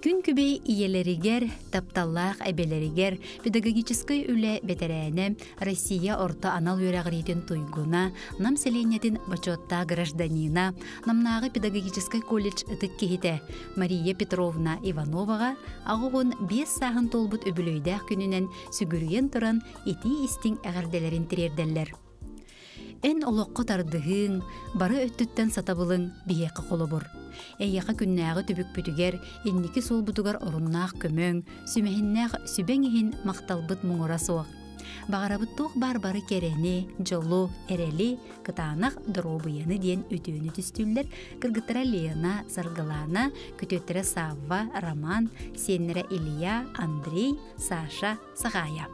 Күн күбей иелеригер, тапталлах әбелеригер, педагогической үле бетерәне Россия орта анал үрәгритен туйгуна, нам селенетин бачотта гражданина, намнағы педагогической колледж ытык кехите Мария Петровна Ивановаға ағуғын 5 сағын толбут өбілөйдәк күнінен сүгірген тұран ити истин әғірделерін тірерделер. Эн олоққа тардығын, бары өттіттен сатабылың биеқі қолы бұр. Әйеқі күннәғы түбік бүтігер, еннекі сол бұтығар орыннақ көмөң, сүмәхіннәғ сүбәңіхін мақталбыт мұңыра соқ. Бағарабыттуқ бар-бары керені, жолу, әрелі, кытанақ дұробыяны ден өтөні түстілдер, кыргыттыра Лена, Саргалана, күтөттірі Савва, Роман, Сеннері Илья, Андрей, Саша, Сағая.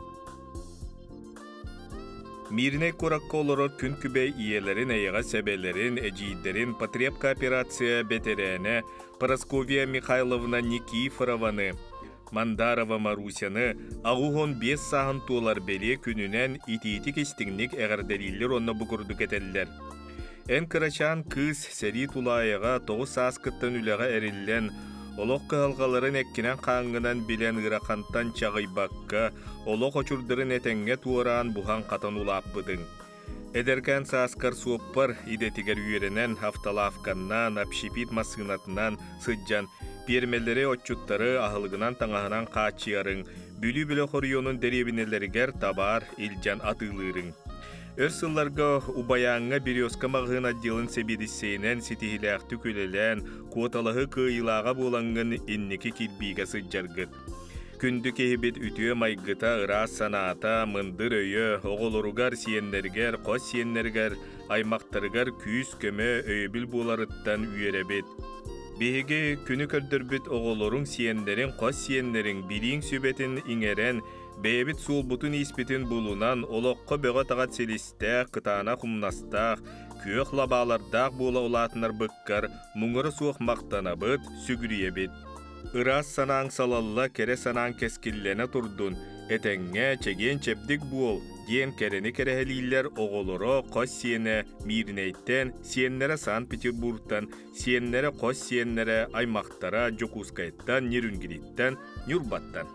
Мирне коракка олорор күн күбей иелерин эйеға себелерин, эжидерин потреб кооперация бетерене Парасковия Михайловна Никифорованы, Мандарова Марусяны ағуғын 5 сағын туолар беле күнінен ити-ити кестіңнік әғірделілер онна бұқырдық етелілер. Ән кырачан кыз сәри тулайыға 9 саскыттан үліға әрілілен олық қығалғаларын әккінен қаңғынан білен ғырақантан чағайбаққа, олық очурдырын әтәңге туыран бұған қатан улаппыдың. Эдеркен саскар суоппар идетигер үйерінен хафталафқаннан, апшипит масынатынан сыджан, пермелері отчуттары ағылғынан таңағынан қачиярың, бүлі-бүлі хорионын деребінелерігер табар илжан атылырың. Өрсылларга убаяңга березка мағын отделын себедісейнен сетихиләқті көлелән, куоталығы кыйлаға болаңғын иннекі килбиға сыджаргыт. Күнді кехебет үтіе майгыта ырас саната, мындыр өйі, оғылыругар сиеннергер, қос сиеннергер, аймақтарыгар күйіс көмі өйбіл боларыттан үйеребет. Беге күні көрдірбіт оғылырың сиеннерін, қос сиеннерін билиң сүбетін иңерен, бейбіт сул бұтын испетін бұлынан олыққы бөға тағат селістәқ, қытана құмнастақ, күйіқ лабалардақ бола олатынар бұққар, мұңыры суық мақтана бұд, сүгірие бет. Ирас санаң салалла кере санаң кескіллене тұрдun, әтәңге чеген чепдік бол, ден керені керехелейлер оғылыры қос сиене мирнейттен, сиеннері Санкт-Петербургтан, сиеннері қос сиеннері аймақтара Жокускайттан, Нерүнгириттен, Нюрбаттан.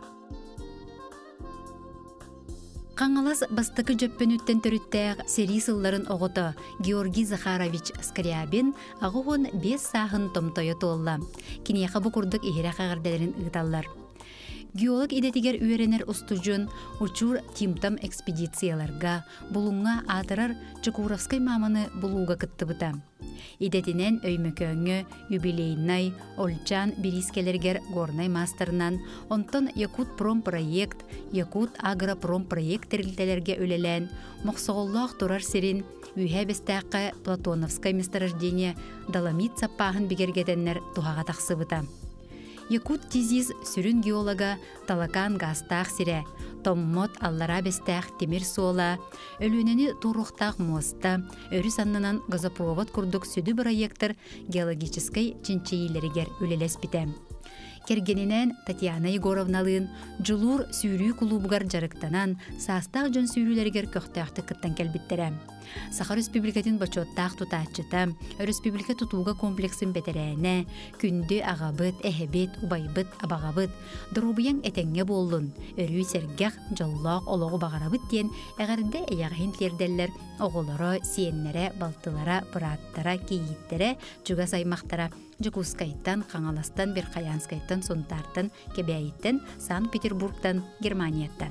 Қаңалас бастықы жөппен өттен түріттәғ сери сылларын оғыты Георгий Захарович Скрябин ағуғын 5 сағын томтойы толла. Кенеқы бұқырдық ехерек ағырдаларын ұғыталар. Геолог идетигер үйеренер устужун учур тимтам экспедицияларга, булуңа атырар Чукуровскай маманы булуға кыттыбыта. Идетинен өймөкөңі, юбилейнай, Олчан Берискелергер горнай мастернан, онтон Якут промпроект, Якут агропромпроект терилтелерге өлелен, моқсоғыллақ турар серин, үйе бестәқі Платоновскай месторождение Доломит саппағын бігергетеннер туғаға тақсыбыта. Якут тизиз сүрін геолога талакан гастақ сире, томмот аллара бестәқ темір сола, өлөнені туруқтақ моста, өрі саннынан газопровод күрдік сүді проекттер геологическай чинчейлерігер өлелес бітем. Кергенінен Татьяна Егоровналын жылур сүйрүй клубгар жарықтанан састақ жон сүйрүлергер көқтәқті кыттан кәлбіттерем. Саха Республикатын бачоттақ тұтатчыта, Республика тұтуға комплексін бетерәне, күнді ағабыт, әхебет, убайбыт, абағабыт, дұрубияң әтәңге болын, өрүй сәргәқ, жаллақ, олығы бағарабыт ден, әғірді әяғын терделер, оғылары, сиеннері, балтылара, пыраттара, кейіттері, жүға саймақтара, Жокускайттан, Қаңаластан, Берқаянскайттан, Сонтартан, Кебәйттен, Санкт-Петербургтан, Германияттан.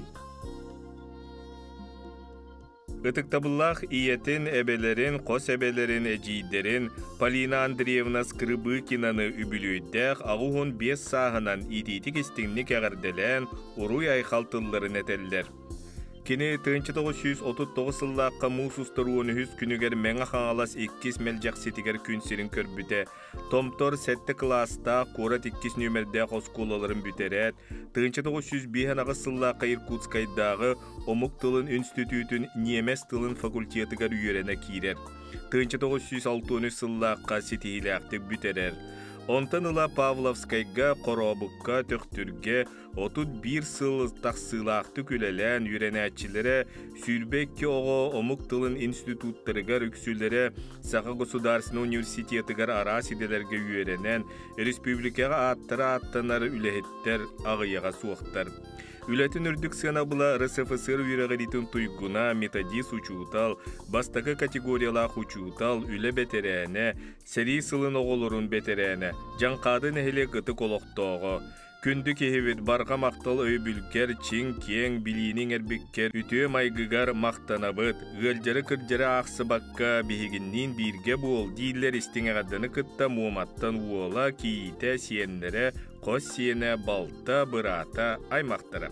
Гытыктабыллах иетин эбелерин, қос эбелерин, эжидерин Полина Андреевна Скрыбыкинаны үбілүйдәқ ағуғын 5 сағынан итити кестіңнік әғірделен ұруй айқалтыларын әтелдер. Кені 1939 сыллаққа мұсустыр 13 күнігер мәңі қаңалас 2 мәлжақ сетігер күнсерін көрбіте, Томтор 7 класста қорат 2 нөмірді қосколаларын бүтерет, 1905 сыллаққа Иркутскайдағы Омық тылын институтын немес тылын факультетігер үйеріне кейрер. 1963 сыллаққа сетігілі бүтерер. Онтан ыла Павловскайга коробукка төктүрге 31 сыл тахсылақты күлелен үйренәтчілері Сүйрбекке оғы омук тылын институттарыгар үксүлері Саха государственный университетігар арасиделерге үйренен республикаға аттары үлехеттер ағыяға суықтар. Үлетін үрдік сынабыла РСФСР үйрәғалитін туйгуна методист учутал, бастакы категориялақ учутал, үлі бетерәне, сәрі сылын оғылырын бетерәне, жанқады нәхілі қыты колоқтоғы. Күнді кехевет барға мақтал өйбүлкер, чин, кен, билейнің әрбеккер, үтіе майгығар мақтанабыд, ғылжары кіржары ақсы баққа бейгіннен бірге бол, дейлер істің ағадыны күтті муаматтан уола кейті сиенлері, қос сиені балта, бұрата, аймақтары.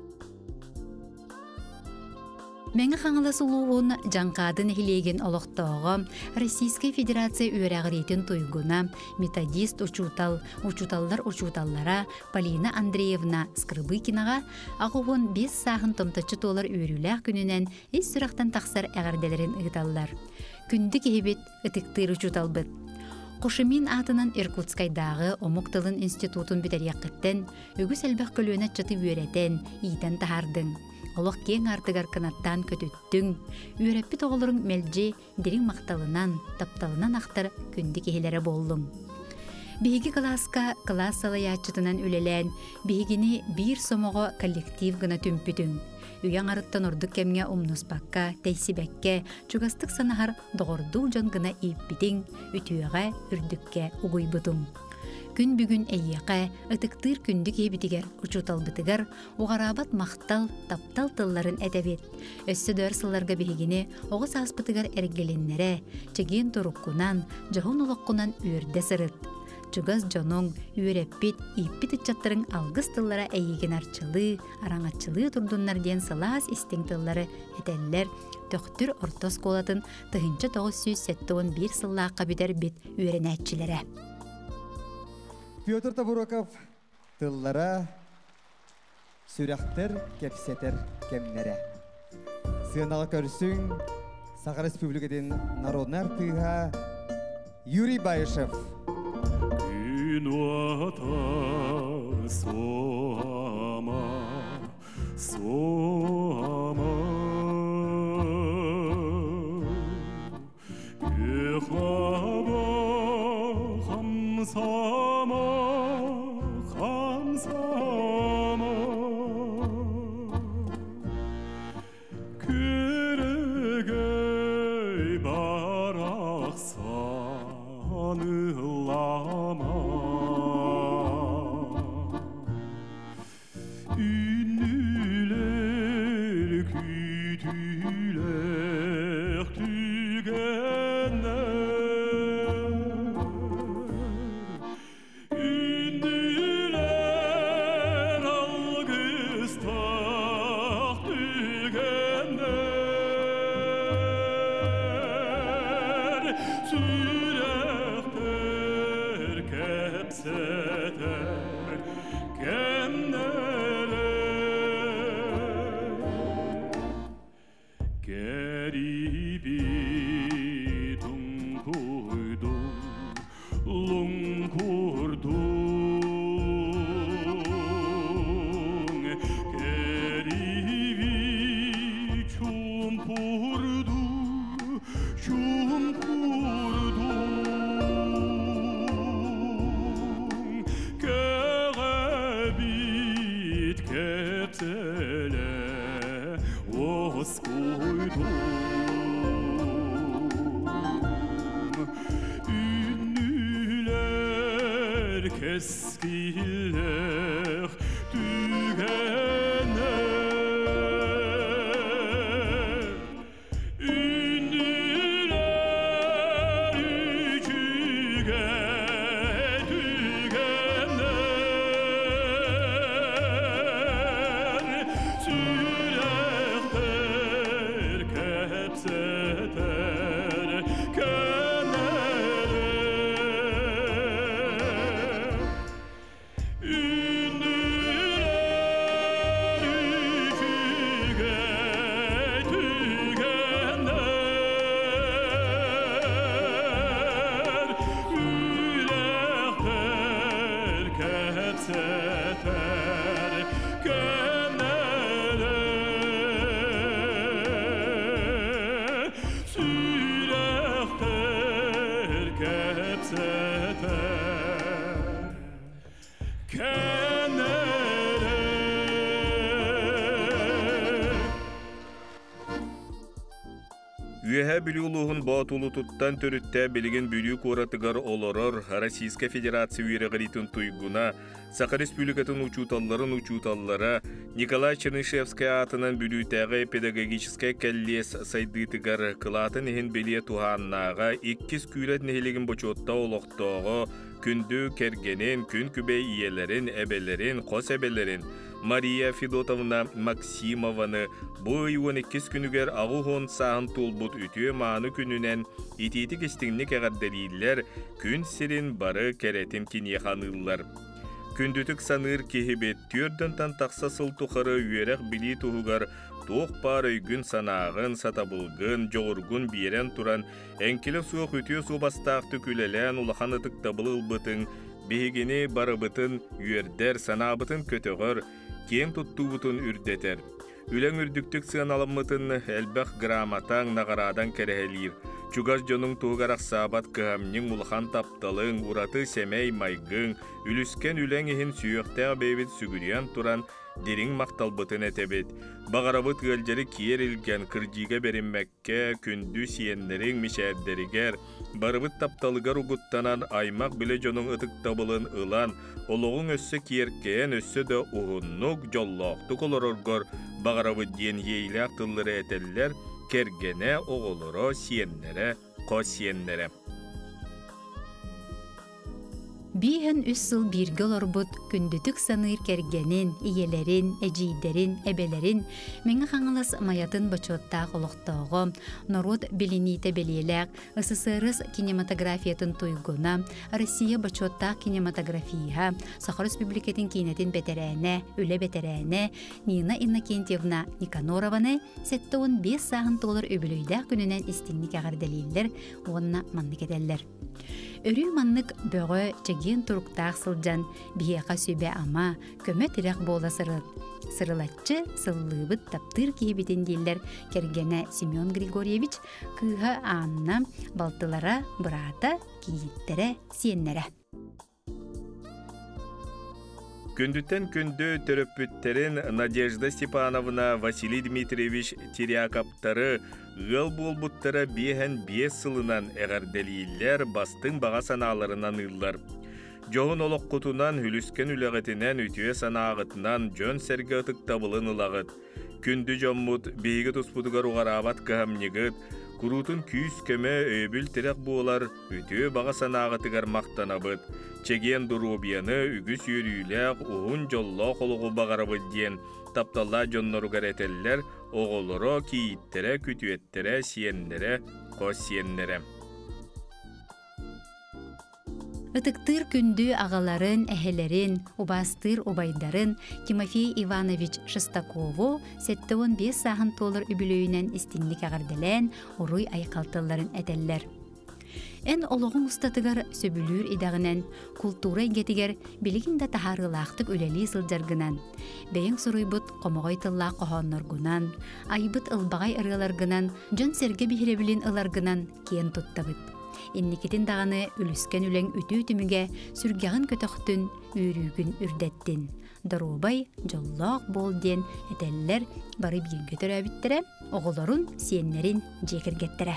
Мәңі қаңылы сұлуғын жанқадын хилеген олықтауғы Российская Федерация үйрәғіретін тойгуна методист учуталлара Полина Андреевна Скрыбыкинаға ағуғын 5 сағын томтачы толар үйріләқ күнінен ес сұрақтан тақсар әғірделерін ұғыталлар. Күнді кехебет ұтықтыр учуталбыд. Қошымин атынан Иркутскайдағы Омуктылын институтын бітәрияқыттен, үгіс әлбәқ көлуіне чыты үйретен, итен тахардың. Олық кен артығар қынаттан көтіттің, үйрәппі тоғылырың мәлже дерің мақталынан, тапталынан ақтар күнді кехелері болдың. Бейгі класска класс салаячытынан үлелән, бейгіні бір сомоғы коллектив гына түмпүтің. Үйен арыттан ордық кемге умнуспаққа, тәйсібәкке, чугастық санағар доғырдул жон гына иппитің, үтіуіға үрдікке ұғой бұдың. Күн бүгін әйеқі, ұтықтыр күнді кейбітігер, ұчуталбытығар, оғарабат мақтал, таптал тылларын әдәбет. Өссі дөрсыларға бейгіне, оғыз аспытығар әргеленнері, чеген тұрыққынан, жағын ұлыққынан үрді сырыт. Чугаз жоның, үйрәппет, иппет үтчаттырың алғыз тыллара әйеген арчылы, араңатчылы тұрдынлар ден сылас істің тыллары әтәлілер, төқтір ортос қолатын тұхынчы 971 сыллаққа бідер бет үйренәтчілері. Петр Табуроков тыллара сүрәқтер кепсетер кемнере. Сыянағы көрсің Саха Республикаден народный артыға Юрий Байышев. Күн ата соама, соама, Юхлаба хамсама, хамсама, Күрігей барақсан ылама, Үннілер күтілер түгеннер, Үннілер алғыстақ түгеннер, Сүрәқтер кәпсетер кемнері, Кәриби тұң көйдің, лұң көрдің, Кәриби чум көрдің, Кәғәбит кәптелі оғыз көйдің, Үннілер кәскілер түгенер, Үннілер үчіге түгенер, Сүрәқтер кәпсетер кәнері, Үннілер Üyehe biluluğun boğatulu tuttan törütte bilgin büyük uğratıgar oloror Российская Федерация üyereğitin tuyguna Sakha Respublikatın uçutallara Nikolay Чернышевская atının bülüteğe pedagogическая kellies saydıtıgar kılatın ehin beliye tuhannağa ikkiz küret nehiligin boçotta oloqtoğu kündü kergenin, kün kübey iyelerin, ebelerin, kos ebelerin Maria Fedotovna Maksimovanı bu yığın ikkiz günüger ağuhon sağın tulbut ütüye mağını gününen ititik istinlik eğerdeliyler kün sirin barı keretim kinyehanırlar. Kündütük sanır kihibet türdünten taksa sıltukarı üyerek bili tuhugar tuğ parı gün sanağın, satabılgın, joğurgun biren turan enkile suğuk ütüye su bastaq tükülelen ulahan atık tabılıl bıtın bihigini barı bıtın üyerder sanabıtın kötügör kien tuttuğutun ürdeter. Ülen ürdüktük sığan alımıtın elbək gramatan nagaradan kerehelir. Çugaz jonun tuğgarak sabat kıhamnin ulhan taptalın, uratı semey maygın, ülüsken ülen ehin süyöktəğ beybit sügüriyan turan derin maktalbıtın etebet. Bağarabıt gölceri kiyer ilgen kırciga berinmekke, kündü siyenlerin mişerderiger, barabıt taptalıgar uguttanan aymak bile jonun ıtık tabılın ılan, oluğun össü kiyerkeyen össü de uhunnuk jolloqtuk olororgor, bağarabıt diyen yeyle aktılları eteller, kergene oğuluru siyenlere, ko siyenlere. Bihen 3 yıl birgel orbut kündütük sanır kergenin, iyelerin, eciderin, ebelerin, meni xanılas mayatın baçottaq oluqtağım, norud bilinite beliyelek, ısısırız kinematografiyatın tuyguna, Россия baçottaq kinematografiya, Sakha Respublikatin kinetin beterene, üle beterene, Nina Innokentьевна Nikanorovаны, settoğun 5 sağın dolar öbülüydaq gününen istinlik ağırdeliyler, onunla manlık ederler. Örü manlık böğü çegin turuktağ sılcan biheqa söbe ama köme tirek bola sırılatçı sıllıbıt taptır kihibitin diller kergene Semyon Grigorьевич kıha anna baltılara bırata kiyittere siyenlere. Kündütten kündü töröpütterin Nadежда Степановна Василий Дмитриевич Тирякаптары ıl bulbuttara bihen 5 sılınan eğerdeliyiller bastın bağa sanalarından ıllar. Joğun oluk kutunan hülüsken üleğetinen ütüye sanağıtından jön sergi atık tabılın ılağıt. Kündü jommut beygi tuspudugar uğarabat kıhamnigit, kurutun küs köme öbül terek buğular ütüye bağa sanağıtıgar maqtanabıt. Çegen durubiyanı ügüs yürüylek uhun jolloq oluğu bağarabıt diyen taptalla jonnorugar eteller, oğulları kiyittere, kütüettere, siyenlere, kos siyenlere. Itıktır kündü ağaların, ehelerin, ubastır ubaydarın Timofey Ivanovich Шестакову settoğun 5 sağın tolar übülüyünen istinlik ağırdelen uruy aykaltıların eteller. En oluğun ustatıgar söbülür idağınan, kultura ingetiger biliginde taharılaqtık üleli sıljargınan, beyin suruybut qomoğay tılla qohonlargınan, aybıt ılbağay ırılargınan, jön serge bihirebilin ılargınan kien tuttabıt. Innikitin dağını ülüsken ülen ütü tümüge sürgağın kötöktün, ürügün ürdettin. Darubay, jolloq bol diyen eteller bari bir götürəbittere, oğulların, siyenlerin jekirgettere.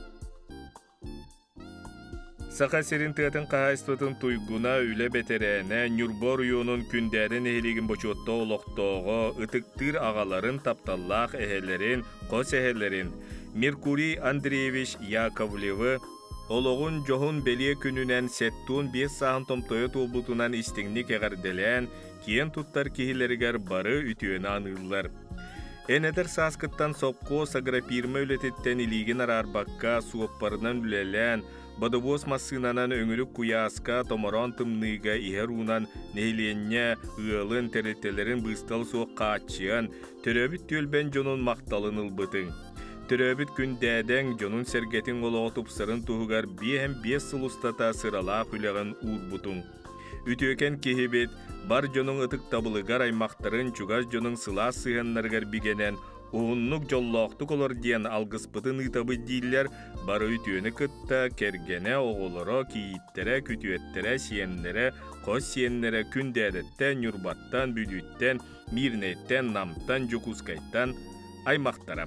Sakha serin tığatın qahaistotun tuyguna üle beterene, Nürbor yunun kündərin eheligin boçotta oloqtoğu, ıtıktır ağaların taptallaq ehelerin, kos ehelerin, Merkuriy Andreevich Yakovlev'ı, oloğun johun beliye gününen settun 5 sağın tomtoya tolbutunan istinlik eğerdelen, kien tuttar kihileriger barı ütüyeni anıllar. Eneder saskıttan sopko sagrapirme ületetten iligin ararbakka suopparından ülelen, Badabos masınanan öngülük kuyaska tomoron tımnıga iherunan nehiliyenye ığılın teretelerin bıstal soğuk qaçıyan, töröbüt tölben jonun maqtalın ılbıtın. Töröbüt gün däden jonun sergetin oloğu tupsarın tuğugar bihem 5 sıl ustata sırala hüleğin uğrbutun. Ütüken kehibet, bar jonun ıtık tabılıgar aymaqtарын çugaz jonun sıla sığınlargar bigenen Ууннук жоллоохтук олор диэн алгыспытын ытабы дииллер бары үтүөнү кытта кергене оголоро кийиттере күтүеттере сиеннере кос сиеннере күндээдеттен юрбаттан бүдүттен мирнеттен намтан жукускайттан аймактара.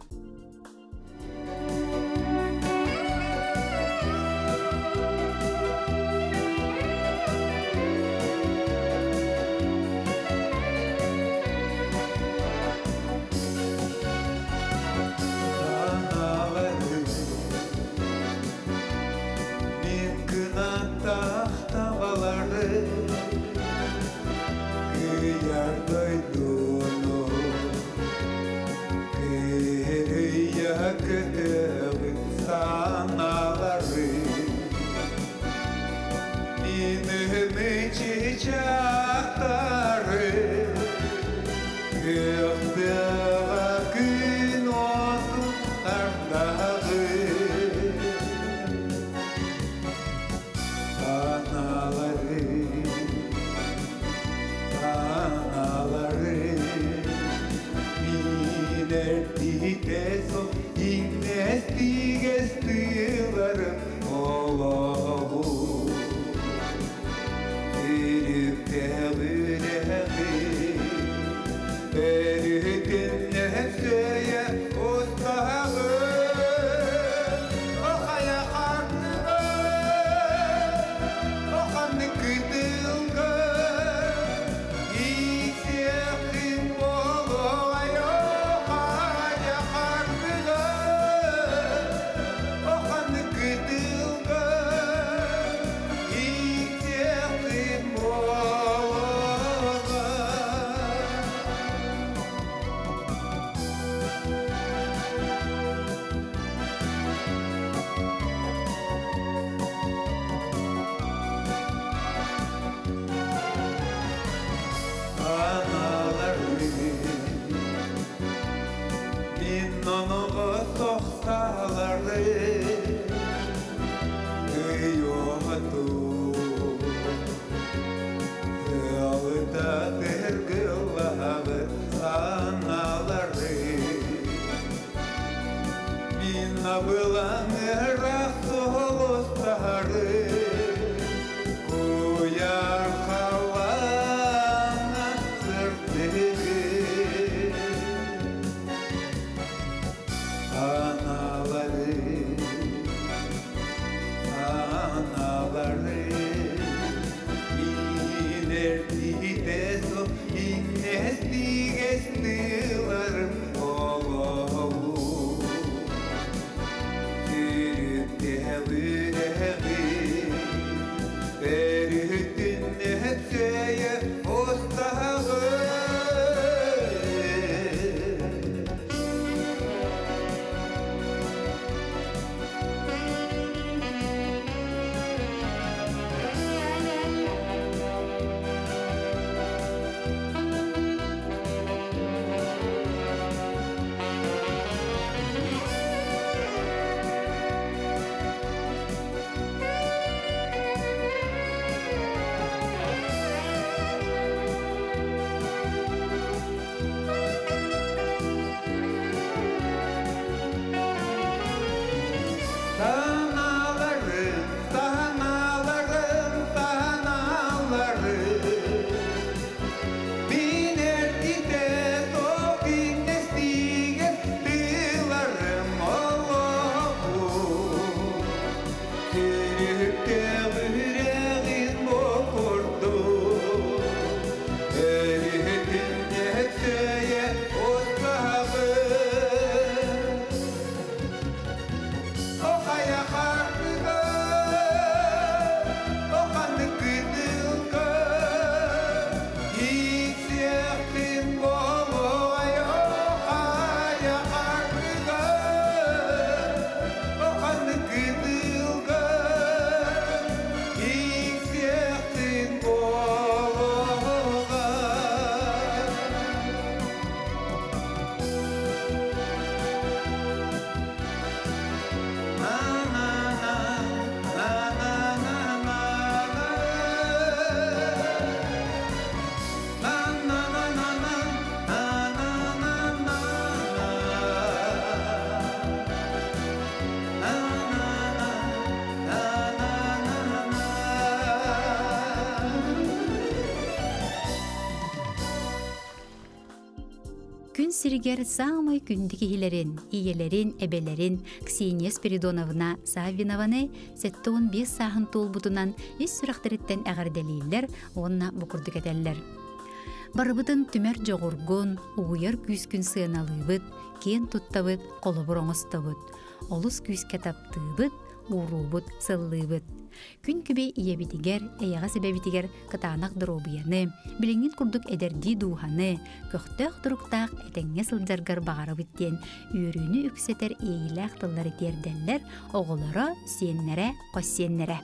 сиригер самой күндикихилерин, иелерин, эбелерин Ксения Спиридоновна Савинованы 7-15 сағын толбутунан ис сүрәхтериттен әгәрделейлер, онна букурдuk этеллер. Барыбытын түмер жоғыргон, уйар күскүн сыаналыбыт, кен туттабыт, қолыбыр оңыстабыт, олыс күске таптыбыт, урубыт, сыллыбыт. Күн күбе иебитигер, эяға себебитигер кытанақ дробияны, билеңин курдук эдерди дууханы, көқтөк туруктақ этеңге сылжаргар бағары биттен, үйрүүнү үксетер эйләқ тыллары терделлер, оғылары сиеннере, қоссиеннере.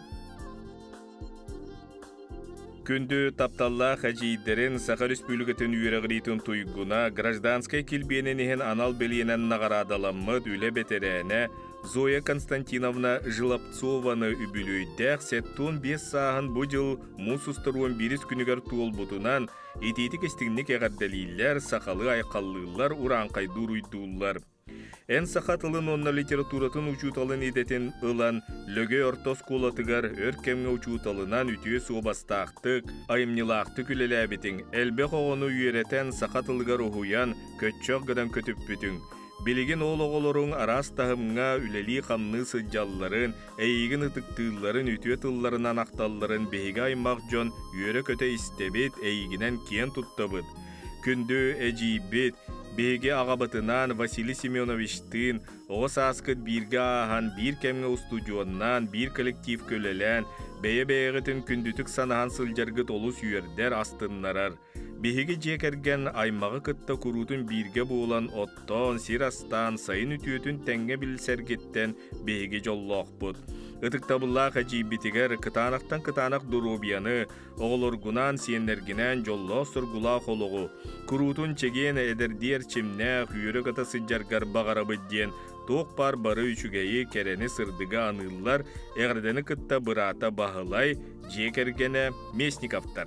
Күнді тапталла хажидерин Саха Республикатын үйрәгритін туйгуна гражданскай килбененен анал белиенен нағарадаламмыд үле бетерәне Зоя Константиновна Жилапцованы үбілүйдәк 7-15 сағын бұдыл мұсыстыруын біріс күнігер туол бұтынан ететік істігінік әғардалилер, сақалы айқаллылар, уранқайдур уйдулар. Эн сахатылын онна литературатын учуталын едетін ылан лөге ортос колатыгар өркемге учуталынан үтіе суобастақтық, айымнилақтық үлеләбетін, әлбе қоғыны үйеретен сахатылыгар ұхуян көтчоқ гыдан көтіп бүтін. Билигин ологолорун арас тахымга үлели хамны сыджалларын, эйгин ытыктыылларын үтүе тылларынан ақталларын беге аймақ жон үйері көте истебет, эйгинен кен туттабыт. Күнді әжейбет, беге ағабытынан Василий Семеновичтин, оғыс аскыт бирге ахан бір кемге устудионнан, бір коллектив көлелен, бейе-бейгітін күндітік санахан сылжаргыт олыс үйердер астыннарар. Беге жекерген аймағы кытта күрутын бирге болан оттон, сирастан, сайын үтүетін тәңге білсергеттен беге жоллоқ бұд. Ытыктабыллақ әжейбетігер кытанақтан кытанақ дуробияны, оғылыргунан сиенлергінен жоллоқ сұргула қолуғу. Күрутын чеген әдердер чимнәқ үйірі қыта сыджаргар бағарабыдден, тоқ бар бары үшігейі керені сырдыға аныллар, әғірдені кытта бұрата бағылай, жекергені Местниковтар.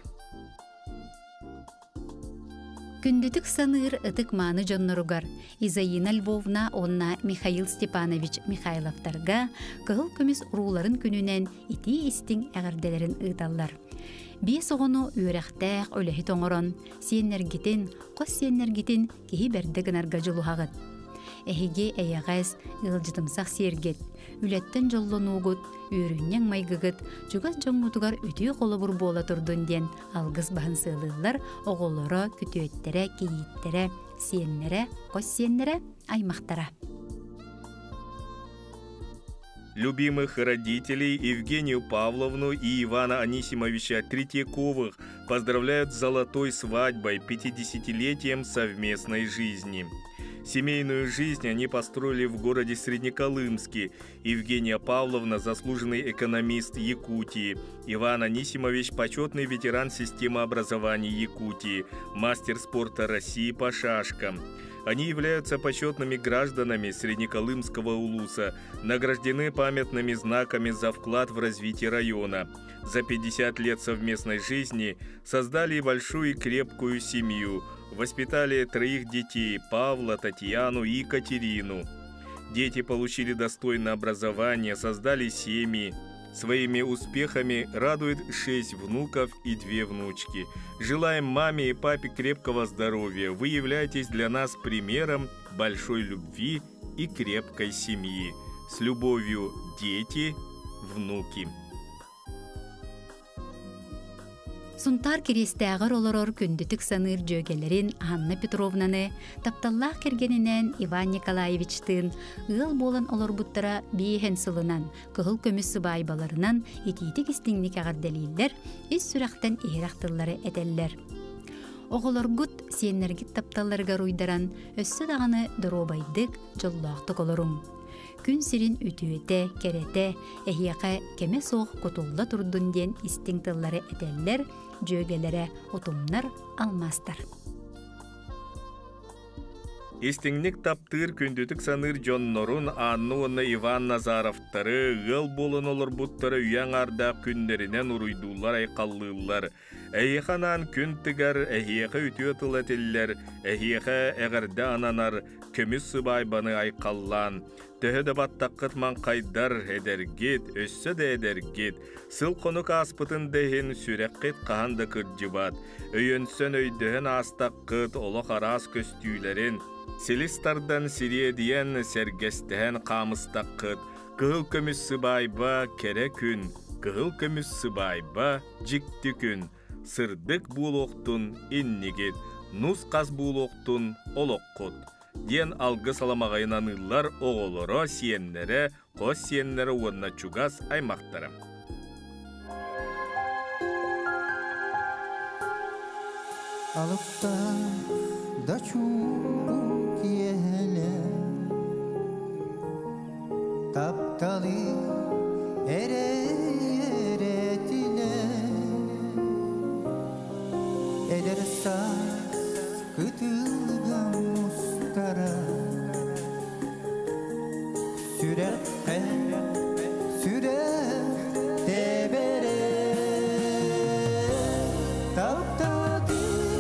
Күндітік саныр ытык маны жонноругар Изаина Львовна онна Михаил Степанович Михайловтарға кығыл көміс уруларын күнінен ити истің әғірделерін ұйталар. Бес оғыну үйрәқтәқ өләхі тоңырын, сиеннергетін, қос сиеннергетін кейі бәрдігін аргажылуғағыд. Әхеге әйәғәз ұлжытымсақ сергет, үләттен жоллонуғыд, үйріннен майгығыд, жүгаз жоңғытығар өтүй қолы бұр бола тұрдын ден алғыз бағын сылылар, оғылары, күтөттері, кейіттері, сиеннері, қос сиеннері, аймақтара. Любимых родителей Евгению Павловну и Ивана Анисимовича Третьяковых поздравляют с золотой свадьбой, 50-летием совместной жизни. Семейную жизнь они построили в городе Среднеколымске. Евгения Павловна – заслуженный экономист Якутии. Иван Анисимович – почетный ветеран системы образования Якутии, мастер спорта России по шашкам. Они являются почетными гражданами Среднеколымского улуса, награждены памятными знаками за вклад в развитие района. За 50 лет совместной жизни создали большую и крепкую семью. Воспитали 3 детей – Павла, Татьяну и Екатерину. Дети получили достойное образование, создали семьи. Своими успехами радует 6 внуков и 2 внучки. Желаем маме и папе крепкого здоровья. Вы являетесь для нас примером большой любви и крепкой семьи. С любовью, дети, внуки. Сунтар керестәғыр олорор күндітік саныр жөгелерін Анна Петровнаны, тапталлақ кергенінен Иван Николаевичтын, ыл болан олор бұттара бейхен сылынан, күғыл көміс сыбайбаларынан ететік істіңнік ағардалилер, із сүрақтан иерақтылары әдәллер. Оғылар ғұт сиеннергіт тапталларға руйдаран, өссі дағаны дұробайдық жоллақтық олорым. Күн сирин үтүөте, керете, эхияқа кеме соқ құтулла тұрдын ден истің тыллары әтеллер, жөгелері ұтымнар алмастар. Истіңнік таптыр күндітік саныр жоннорун Анну онна Иван Назаровтары, ғыл болын олар бұттары үйен ардақ күндерінен ұруйдулар айқаллылар. Әйіқанан күн тігар, әйіқі үтіотыл әтеллер, әйіқі әғірді ананар, көміс сыбайбаны айқаллан. Төһөдө баттаққыт манқайдар эдергет, өссө да эдергет. Сыл қонук аспытын дехин сүреккет қағанды кырджыбат. Өйөнсөн өйдөһін астаққыт олық арас көстүйлерин, Селистардан Сирия диен сергестен камыстаққыт, кығыл көміс сыбайба кере күн, кығыл көміс сыбайба жикті күн, сырдық бұлоқтун иннигит, нус қаз бұлоқтун олоққыт. Ден алғы саламағайынан ыллар оғолоро сиеннері, қос сиеннері уанна чугас аймақтары. Alıpta da çubuk yele Taptalı eretile Eder saz kıtılgan mustara Sürer tebere Taptalı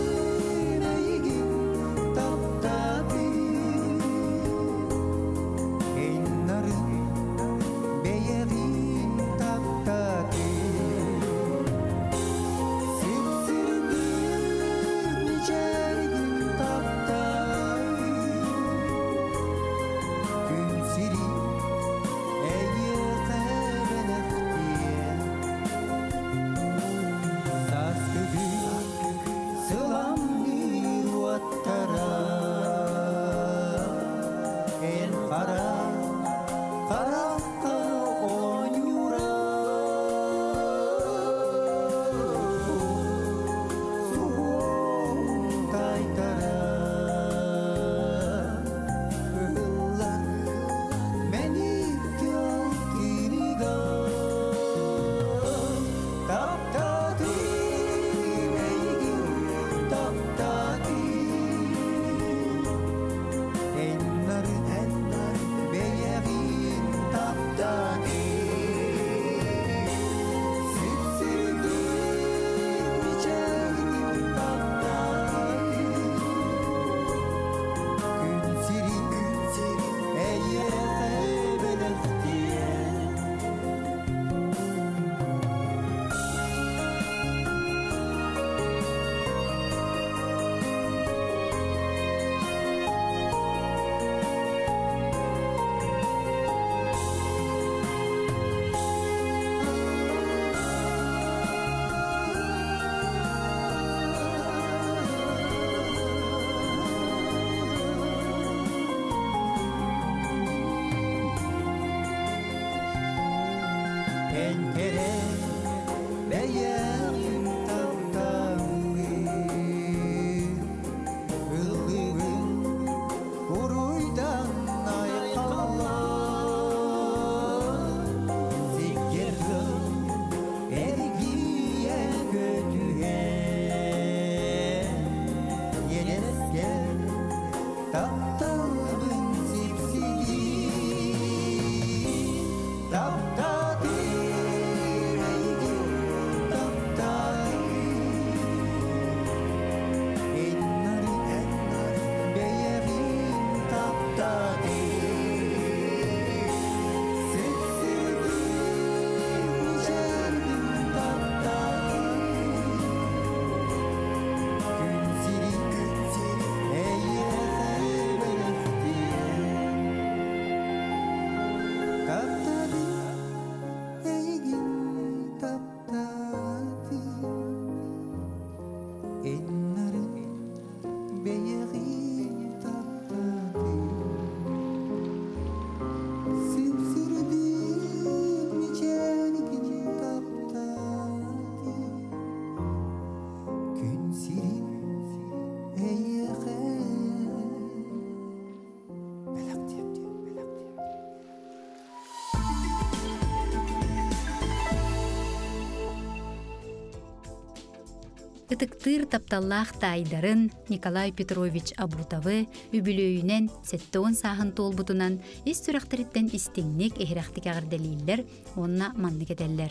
Ытыктыр тапталлах тайдарын Николай Петрович Абутавы үбүлөйүнен 7 саахын толбутунан ис сүрәхтериттен истеңнек эхрәхтик агырделилер, онна манны кетеллер.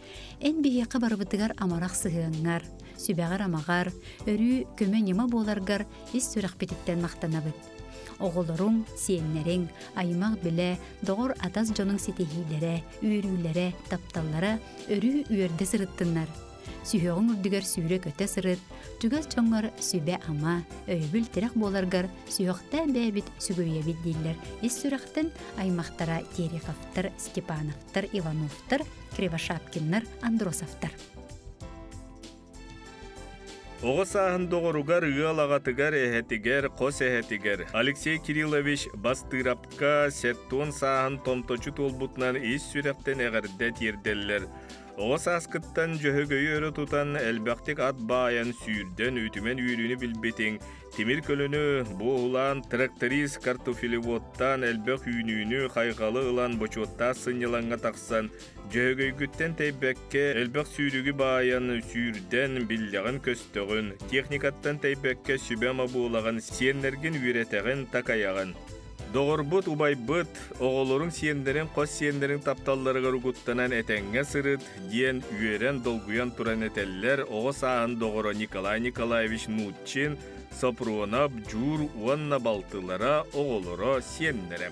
Эн бихеққа барбытыгар амарақ сығыңар, сүбәғар амағар, өрі көмөн ема боларгар ис сүрәхпетиттен мақтанабыт. Оғылырың, сиеннерің, аймақ біле, доғыр атас жоның сетехилері, үйрілері, тапталлары өрі үйерді сырыттынар. Sühöğün ürdüger sürü köte sırıt, cügöz çoңlar sübe ama, öybül tirek bolargar sühöktä bäbit sügöýebit diller. İs sürekten aymaqtara Terekovtır, Stepanovtır, Ivanovtır, Krivошапкиннар, Андросовтар. Оғы сағын доғыругар ығал ағатыгар әхетігер, қос әхетігер. Алексей Кириллович бастырапка сеттон сағын томточу толбутнан ес сүректен әғірдет ерделлер. Оғы саскыттан жөхөгөй өрі тұтан әлбәқтік ат баян сүйірден өтімен үйріні білбетің. Темір көліні бұғылан тракторист картофелевоттан әлбәқ үйнүйіні қайғалы ұлан бочотта сынеланға тақсан. Жөгөйгүттен тәйбәкке әлбәқ сүйрігі баян сүйірден білдіғын көстіғын. Техникаттан тәйбәкке сүбәма бұғылаған сиенлерген үйретәғын такаяған. Доғырбыт убайбыт, оғылырың сиендерін қос сиендерін тапталларыға ругуттанан әтәңге сырыт, диен үйерен долгуян туран әтәллер оғы сағын доғыры Николай Николаевич Нутчин, Сопронап, Джур, Уанна балтылара оғылыры сиендері.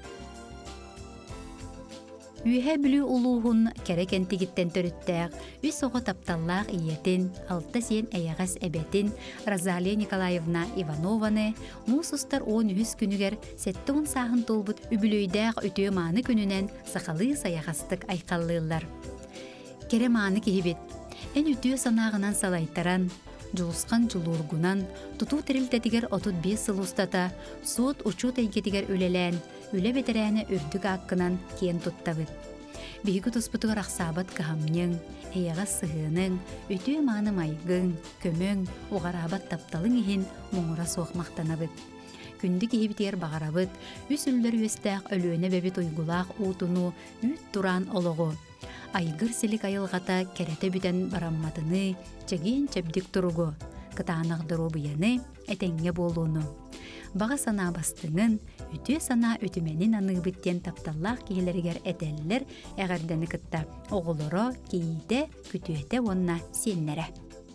Үйе білі улуғын кәрекентігіттен төріттәғ, үс оғы тапталлақ иетін, алты сен әйәғас әбетін Розалия Николаевна Иванованы, мұсыстар 13 күнігер сәттіғын сағын толбыт үбілөйдәғ өтіе маны күнінен сақалы саяғастық айқаллылар. Кәрі маны кехебет, ән үтіе санағынан салайттаран, Жулысқан жулургунан, туту тірілтетігер 35 сыл ұстата, суыт учу тәйгетігер өлелән, өле бетерәне үрдік аққынан кен тұттабыд. Бейгі тұспытығыр ақсабат қағамның, әйіға сығының, өтіе маны майғың, көмің, оғарабат тапталың ехін мұңыра соқмақтанабыд. Күнді кехебітер бағарабыд, үс үлдер өстәқ өлөне бәбет ойгулақ ұтыну, үт туран олығы. Айгыр селик айылғата кәрәті бүтән барамматыны, чәген чәбдік тұруғы, кытанағдыру бұяны, әтәңге болуыны. Баға сана бастыңын, үтіе сана өтіменін анығбыттен тапталлақ кейлергер әтәлілер әғардәні кытта, оғылыры, кейді, күтуеті онна сенлері.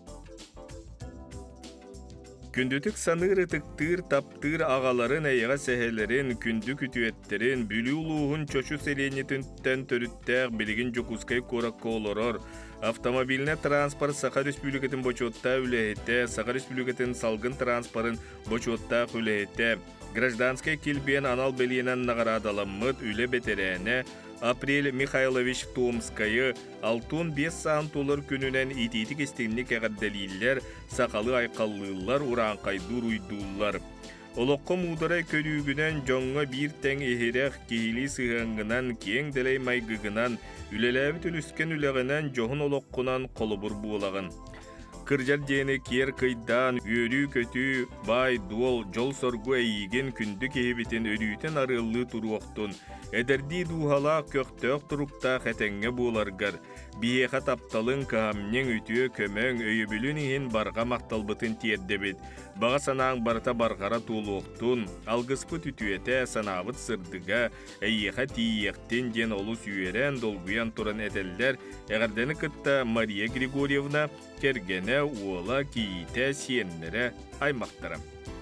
Күндүтік саныры тықтыр, таптыр ағаларын әйіға сәхелерін, күнді күтуеттерін, бүлі ұлуғын чошу селенетінттен төріттәғ білігін жокускай коракка олорор. Автомобиліне транспорт Саха Республикатын бочотта үләйетті, Саха Республикатын салгын транспорын бочотта үләйетті. Гражданскай келбен анал беленен нағарадаламмыд үлі бетерәне, Апрель Михайлович Томскайы 6-5 саан толыр күнінен итетік істенlik әғаддәлейлер, сақалы айқаллылар, уранқайдур уйдулар. Олыққы мудырай көрігінен жоңға бір тәң ехерек кейлі сығыңынан, кең дәлей майгығынан, үлеләбіт үліскен үләғінен жоғын олыққынан қолыбыр болағын. Кыржар дені кер кайдан, өрі көті, бай, дуол, жол соргу әйген күнді кехебетін өрійтен арылы тұруақтын. Әдірді дұғала көқтөк тұруқта қәтәңге боларғар. Биеға тапталын қағамнен үтіе көмәң өйібілін ең барға мақталбытын тиеддебет. Баға санаң барта барғара толуқтын, алғыспыт үтіете санабыт сырдыға, әйеға тиектен ден олыс үйерен долгуян тұран әтелдер, әғардені кытта Мария Григорьевна кергене уола кейте сиенлері аймақтарым.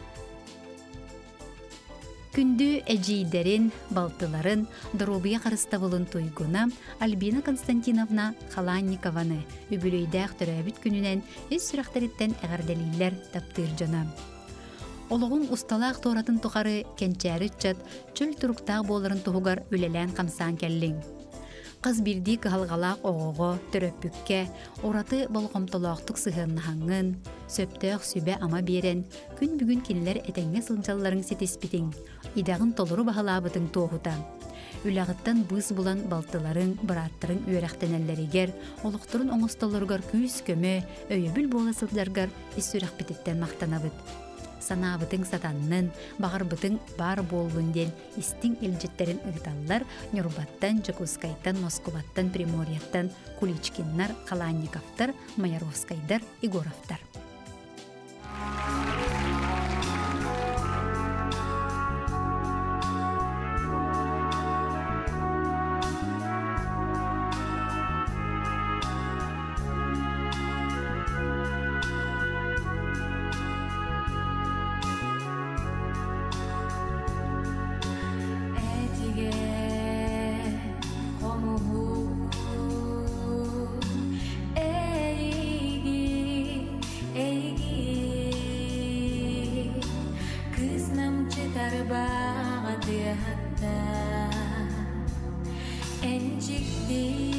Күнді әжейдерін, балтыларын, дұрубия қарыстабылын тойгуна Альбина Константиновна Халанникованы үбілейдәқ түрәбіт күнінен өз сүрәқтеріттен әғарделейлер таптыр жана. Олығын ұсталақ торатын тұқары кәнчәрі чат, чөл тұрықтақ боларын тұғығар өлелән қамсан кәллің. Қыз бірді қығалғалақ оғығы, түрөппікке, ораты болғымтылақтық сығыннағын, сөптөк сүбе ама берен, күн бүгін келілер әтәңге сылынчалыларын сетеспетің, идағын толыру бағалабытың тоғыта. Үлағыттан бұз бұлан балтыларын, бұраттырын үйрәқтенелерігер, олықтырын оңыстолырғар күйіс көмі, өйебіл боласылдарғар ісүрәқ бітеттен мақтанабыт. Санабытың сатаннын, бағарбытың бар болуынден истің елжеттерін ұғыталылар Нюрбаттан, Жакускайтан, Москваттан, Приморьяттан, Куличкиннар, Халанниковтар, Майоровскайдар, Игоровтар. Ey Икти